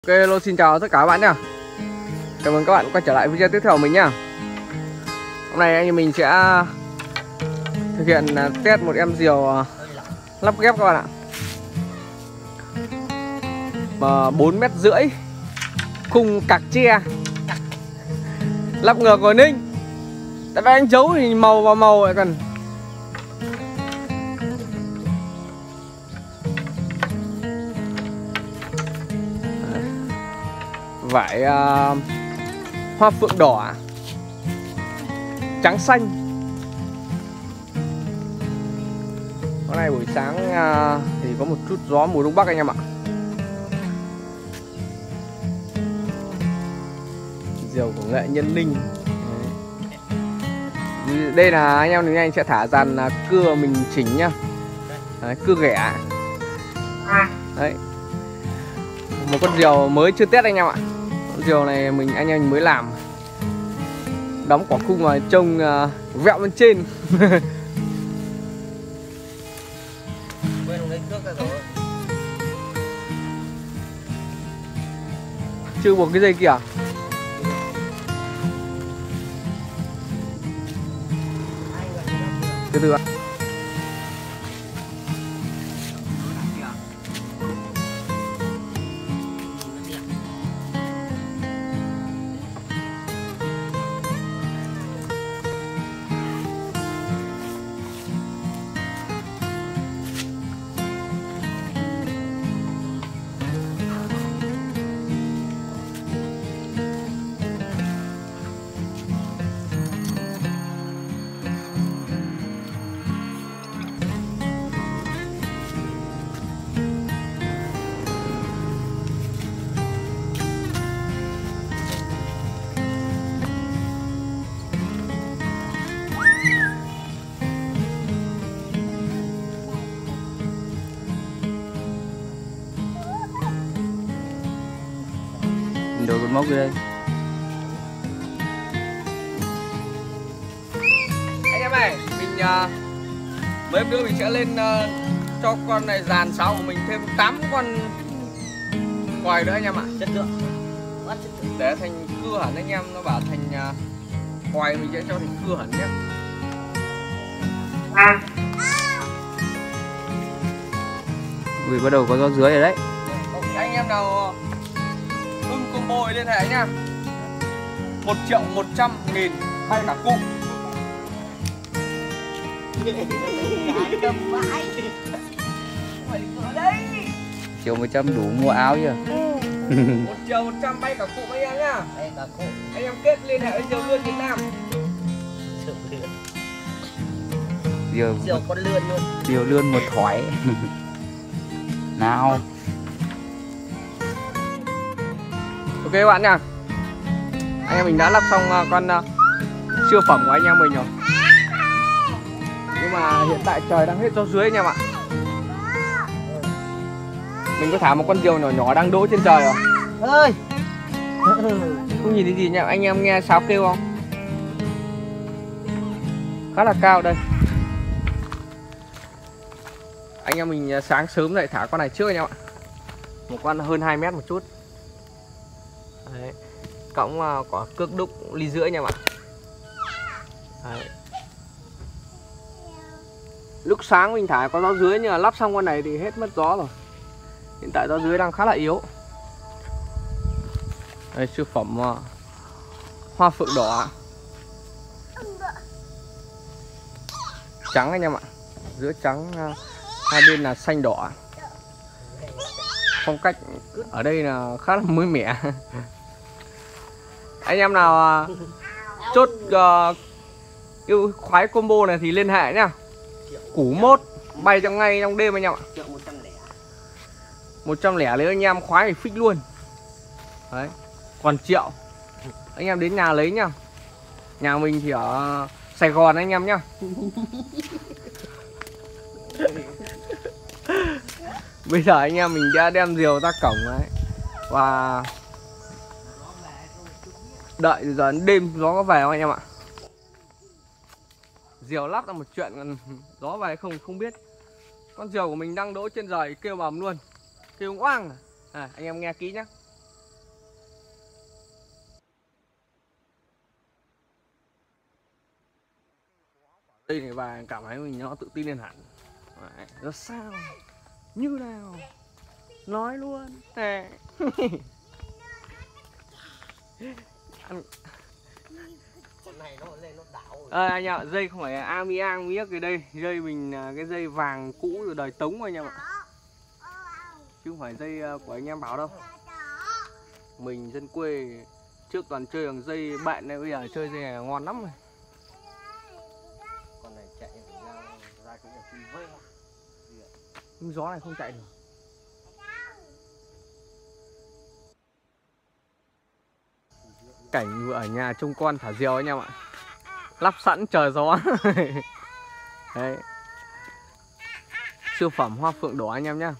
Ok, hello, xin chào tất cả các bạn nhá. Chào mừng các bạn quay trở lại video tiếp theo của mình nhá. Hôm nay anh em mình sẽ thực hiện test một em diều lắp ghép các bạn ạ. 4,5 m, khung cạc tre, lắp ngược của Ninh. Tại vì anh giấu thì màu vào màu lại cần. Vải hoa phượng đỏ, trắng xanh. Hôm nay buổi sáng thì có một chút gió mùa đông bắc anh em ạ. Diều của nghệ nhân Ninh. Đây là anh em, anh sẽ thả dàn cưa mình chỉnh nhá. Đấy, cưa ghẻ. Đấy, một con diều mới chưa test anh em ạ. Con diều này anh em mới làm, đóng quả khung vào trông vẹo bên trên. Chưa buộc cái dây kìa. Từ từ ạ. Đổi cột mốc đi đây. Anh em ơi, mình mấy hôm nữa mình sẽ lên cho con này dàn sáo của mình thêm 8 con quài nữa anh em ạ. Chất lượng. Để thành cưa hẳn, anh em nó bảo thành quài mình sẽ cho thành cưa hẳn nhé. Ui, bắt đầu có gió dưới rồi đấy. Anh em nào ưng combo liên hệ nhá. 1.100.000 hay cả cụ. Triệu 100 đủ mua áo chưa? 1.100.000 bay cả cụ anh em nhá. Anh em kết liên hệ với Diều Lươn Việt Nam. Diều con lươn luôn. Diều lươn một thỏi. Nào. Ok các bạn nha. Anh em mình đã lắp xong con siêu phẩm của anh em mình rồi. Nhưng mà hiện tại trời đang hết gió dưới anh em ạ. Mình có thả một con diều nhỏ nhỏ đang đỗ trên trời rồi. Ơi. Không nhìn thấy gì nha. Anh em nghe sáo kêu không? Khá là cao đây. Anh em mình sáng sớm dậy thả con này trước anh em ạ. Một con hơn 2 mét một chút. Đấy. Cõng quả cước đúc ly rưỡi anh em ạ. Đấy. Lúc sáng mình thả có gió dưới, nhưng mà lắp xong con này thì hết mất gió rồi. Hiện tại gió dưới đang khá là yếu. Đây, siêu phẩm hoa phượng đỏ, trắng anh em ạ. Giữa trắng, hai bên là xanh đỏ. Phong cách ở đây là khá là mới mẻ. Anh em nào chốt yêu khoái combo này thì liên hệ nhá. Củ mốt bay trong ngay trong đêm anh em ạ. 100 nếu anh em khoái thì fix luôn. Đấy, còn triệu anh em đến nhà lấy nhá. Nhà mình thì ở Sài Gòn anh em nhá. Bây giờ anh em mình đã đem diều ra cổng đấy. Và đợi giờ đến đêm gió có về không anh em ạ. Diều lắp là một chuyện, còn gió về không biết. Con diều của mình đang đỗ trên trời kêu bầm luôn, kêu oang. Anh em nghe kỹ nhá. Đây này và cảm thấy mình nó tự tin lên hẳn. Đấy, nó sao? Như nào? Nói luôn. Nè. Con này nó lên nó đảo rồi. Anh ạ, dây không phải Amiang miếc cái đây, dây mình cái dây vàng cũ từ đời Tống anh em ạ. Chứ không phải dây của anh em Bảo đâu. Mình dân quê trước toàn chơi bằng dây bạn này, bây giờ chơi dây này ngon lắm rồi. Con này chạy ra cái nhà phi vơi. Nhưng gió này không chạy được. Cảnh vừa ở nhà trông con thả diều anh em ạ. Lắp sẵn chờ gió. Đấy. Siêu phẩm hoa phượng đỏ anh em nhá.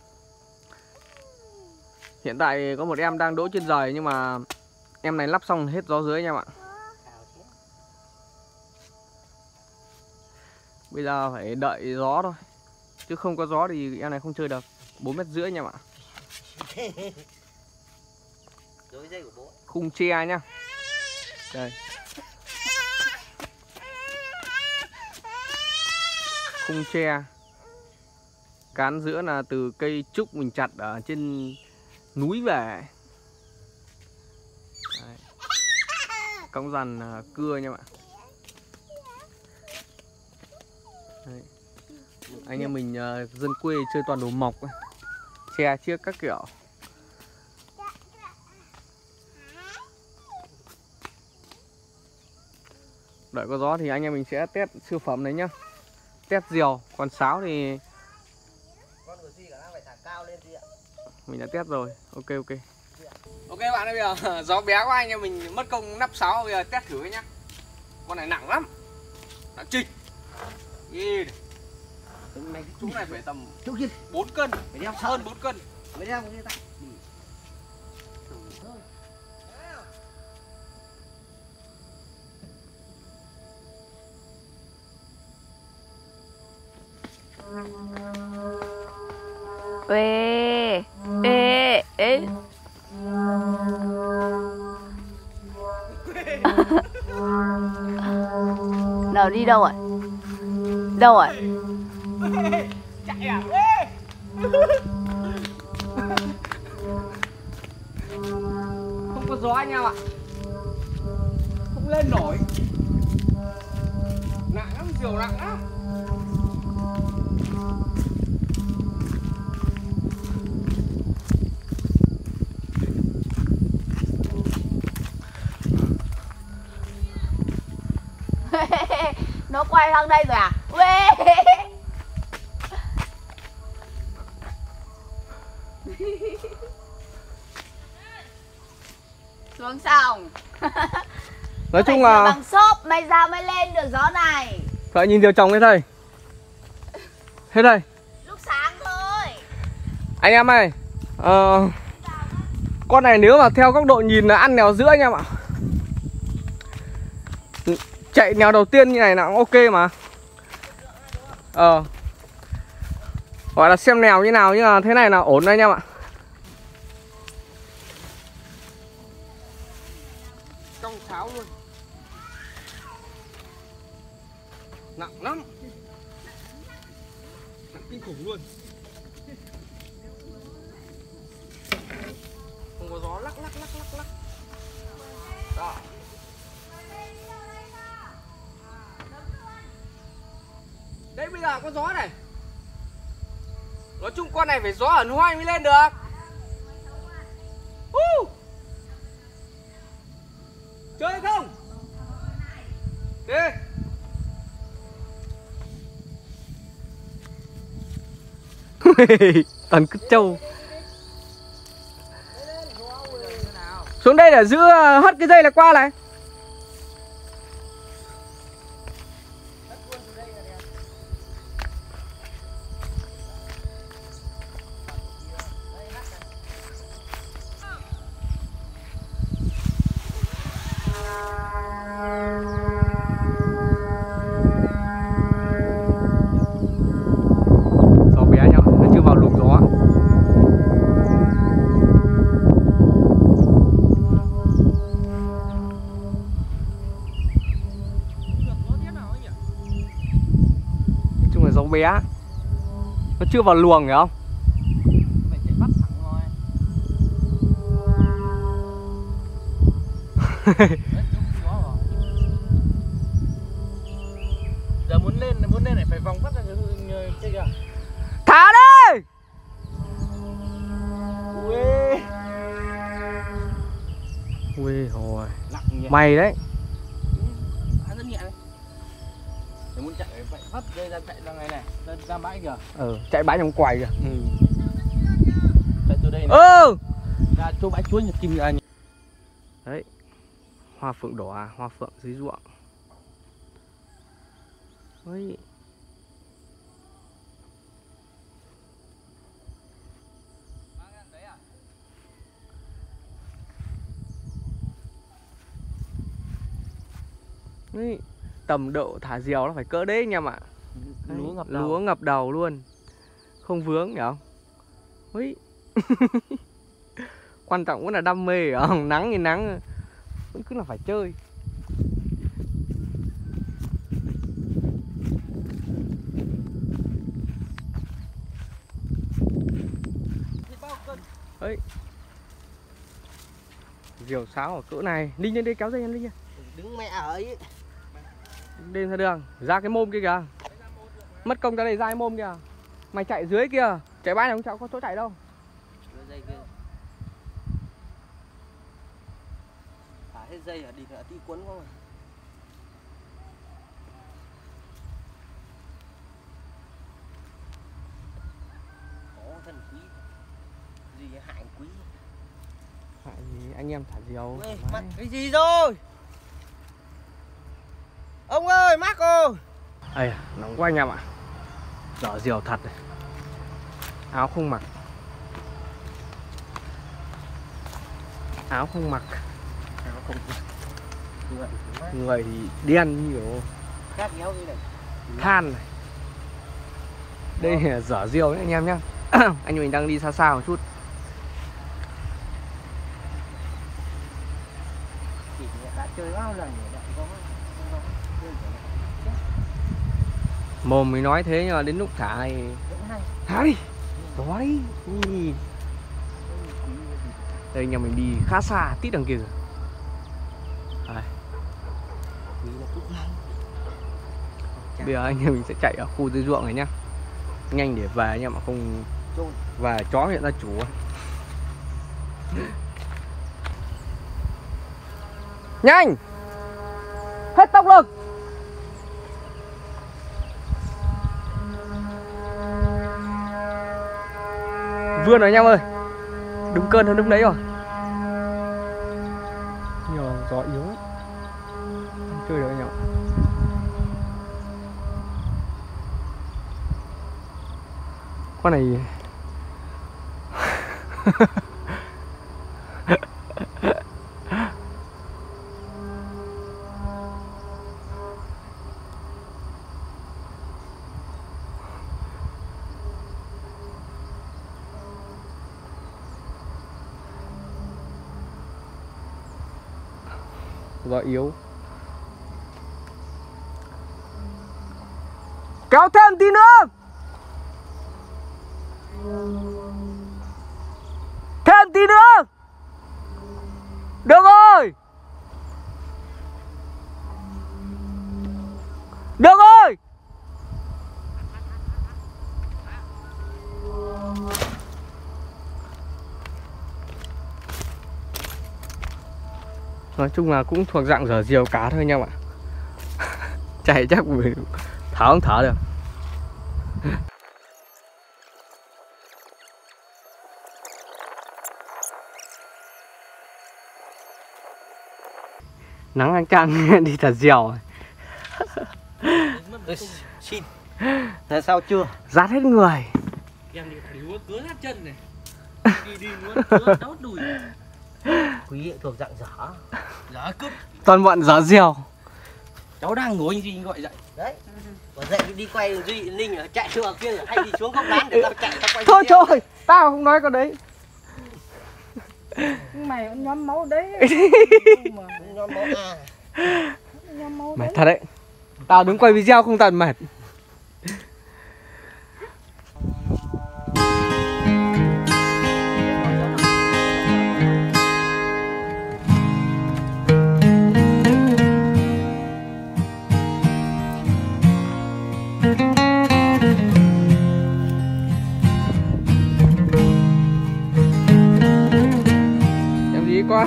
Hiện tại có một em đang đỗ trên giời nhưng mà em này lắp xong hết gió dưới anh em ạ. Bây giờ phải đợi gió thôi. Chứ không có gió thì em này không chơi được. 4,5 mét anh em ạ. Dối dây của bố. Khung tre nhá. Đây. Khung tre. Cán giữa là từ cây trúc mình chặt ở trên núi về. Đấy. Cong rằn cưa nha bạn. Đấy. Anh em mình dân quê chơi toàn đồ mộc, tre chiếc các kiểu. Đợi có gió thì anh em mình sẽ test siêu phẩm này nhá. Test diều, còn sáo thì con của gì cả đang phải thả cao lên gì ạ? Mình đã test rồi. Ok. Ok bạn ơi, bây giờ gió bé quá anh em mình mất công nắp sáo, bây giờ test thử nhá. Con này nặng lắm. Nặng trịch. Nhìn. Chú này phải tầm 4 cân, Phải đeo hơn 4 cân. Mới đeo cái tay. Ê, ê, ê. Nào đi đâu rồi? Đâu rồi? Chạy à? Không có gió anh em ạ. Không lên nổi. Nặng lắm, diều nặng lắm. Nó quay sang đây rồi à? Uê. Xuống xong. Nói chung là bằng xốp may ra mới lên được gió này. phải nhìn diều chồng ấy thầy. Hết đây. Lúc sáng thôi. Anh em ơi, con này nếu mà theo góc độ nhìn là ăn nèo giữa anh em ạ. Chạy nèo đầu tiên như này là cũng ok mà. Gọi là xem nèo như nào, nhưng mà thế này là ổn đấy anh em ạ. Trong sáo luôn. Nặng lắm. Nặng kinh khủng luôn. Không có gió lắc. Đó. Đấy bây giờ có gió này. Nói chung con này phải gió ẩn hoai mới lên được. Chơi không? Đi. Toàn cứt trâu. Xuống đây để giữ hất cái dây này qua này. Gió bé nhá, nó chưa vào luồng gió. bé. Nó chưa vào luồng hiểu không? Phải chạy bắt thẳng thôi. Giờ muốn lên này phải vòng bắt ra cái kìa. Thả đi. Ui. Ui hồi. Nặng nhỉ. Mày đấy. Rất nhẹ đấy. Nếu muốn chạy phải vắt dây ra chạy ra ngay này, ra bãi kìa. Chạy bãi trong quầy kìa. Chạy từ đây này. Ra chỗ bãi chuối Nhật Kim ra. Đấy. Hoa phượng đỏ à, hoa phượng dưới ruộng. Ôi. Đấy. Tầm độ thả diều nó phải cỡ đấy anh em ạ. Lúa ngập đầu luôn. Không vướng nhỉ không? Ui. Quan trọng vẫn là đam mê hiểu không? Nắng thì nắng, vẫn cứ là phải chơi. Đấy. Diều sáo ở cỡ này. Linh lên đây kéo dây anh Linh nha. Đứng mẹ ở ấy. Đêm ra đường, ra cái môm kia kìa. Mất công ra đây ra cái môm kìa. Mày chạy dưới kia, chạy bãi này không có chỗ chạy đâu. Dây kia. Thả hết dây đi là tí cuốn không à. Có thần quý. Gì hại quý. Hại gì anh em thả diều. Ê, mặt cái gì rồi? Ông ơi, mắc ơi. Ây, nóng quá anh em ạ. Dở diều thật này. Áo không mặc. Áo không mặc. Áo không mặc. Người thì đen nhiều. Khác nhau như này. Than này. Đây là dở diều đấy anh em nhá. Anh mình đang đi xa xa một chút. Chị đã chơi bao lần rồi đã có. Mồm mới nói thế nhưng mà đến lúc thả thì thả đi. Đó đi. Ui. Đây nhà mình đi khá xa tít đằng kia rồi. Đây. Bây giờ anh em mình sẽ chạy ở khu dưới ruộng này nhá. Nhanh để về nhưng mà không về chó hiện ra chủ. Nhanh. Hết tốc lực. Vươn rồi anh em ơi. Đúng cơn hơn lúc đấy rồi. Nhiều gió yếu lắm. Không chơi được anh em ạ. Con này gió yếu. Kéo thêm tí nữa. Thêm tí nữa. Được rồi. Được rồi. Nói chung là cũng thuộc dạng dở diều cá thôi nha bạn. Chạy chắc thở không thở được. Nắng anh Trang đi thật dẻo. Xin. Thế sao chưa? Rát hết người. Em đi thử cứa nát chân này. Đi muốn cứa đốt đùi. Quý thuộc dạng dở. Dở cướp. Toàn bọn dở diều. Cháu đang ngồi anh Duy gọi dậy. Đấy. Còn dậy đi quay Duy Linh ở chạy xuống kia rồi hay đi xuống góc lán để tao chạy tao quay. Thôi thôi, tao không nói con đấy. Mày cũng nhóm máu đấy. Nhóm máu à. Nhóm máu Mệt đấy. thật đấy. Tao đứng quay video không tận mệt. tí con.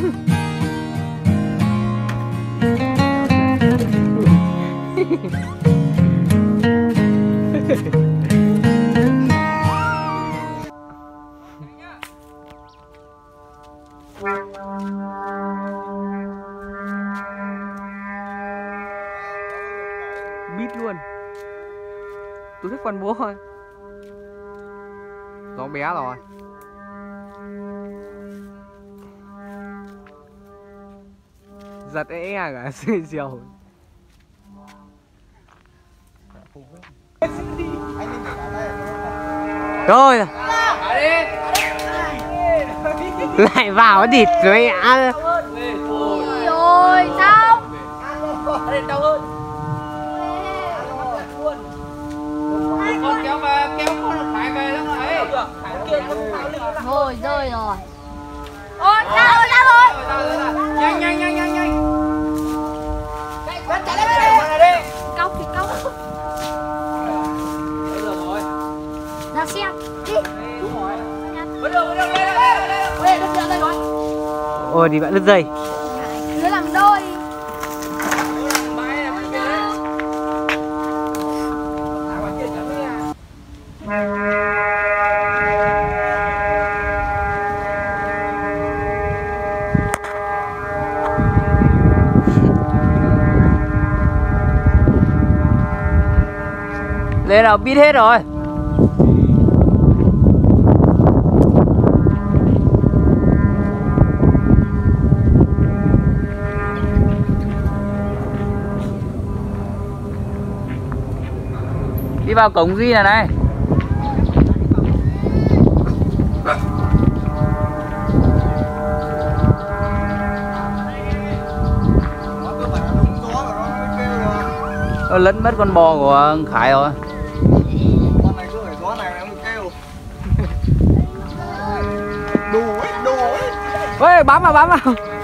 Bít luôn. Tôi thích con búa thôi. Nó bé rồi. Giật ế cả diều. Rồi lại vào địt rồi ạ. Ôi sao? Đau hơn. Con kéo về, kéo con phải về lắm đấy. Thôi rơi rồi. Ôi ra rồi. Nhanh nhanh nhanh nhanh nhanh. Chạy lên đây. Cốc thì cốc. Bây giờ rồi. Ra xem. Đi. Đúng rồi. Bây giờ lên. Ôi đứt dây rồi. Ôi thì bạn đứt dây. Cứ làm đôi. Lên nào, bít hết rồi. Đi vào cổng Duy này này. Nó lấn mất con bò của Khải rồi. Con này cứ phải gió này nó kêu. Đồ ấy. Ôi bám vào.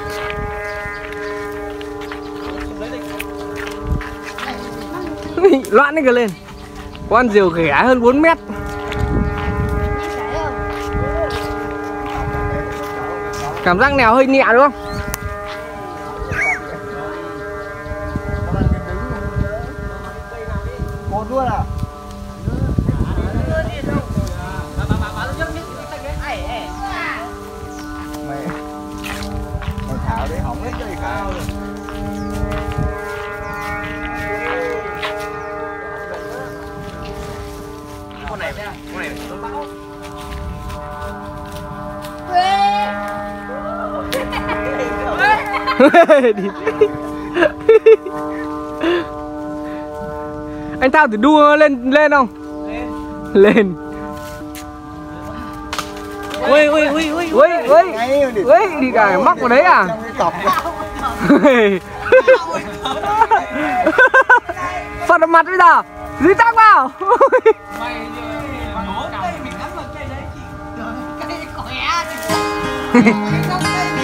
Loạn đi cả lên. Con diều ghẻ hơn 4 mét. Cảm giác nèo hơi nhẹ đúng không? Một luôn à? Mày thảo để hỏng hết cái cao rồi. Con này nó bão. Anh Thao thử đua lên không? Lên. Ui, đi cả móc vào đấy à? Phật vào mặt bây giờ. Dí tắc vào. Mày nhổ cây mình cắm vào cây đấy chị. Cây khỏe.